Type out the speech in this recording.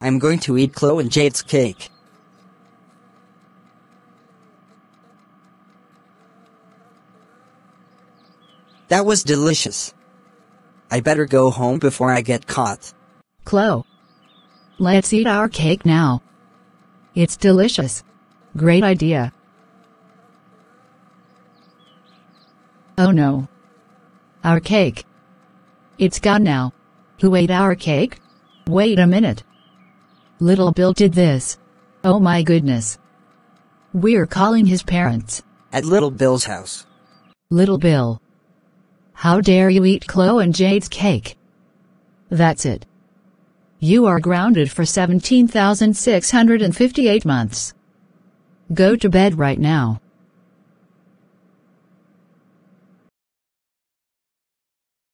I'm going to eat Cloe and Jade's cake. That was delicious. I better go home before I get caught. Cloe. Let's eat our cake now. It's delicious. Great idea. Oh no. Our cake. It's gone now. Who ate our cake? Wait a minute. Little Bill did this. Oh my goodness. We're calling his parents. At Little Bill's house. Little Bill. How dare you eat Cloe and Jade's cake? That's it. You are grounded for 17,658 months. Go to bed right now.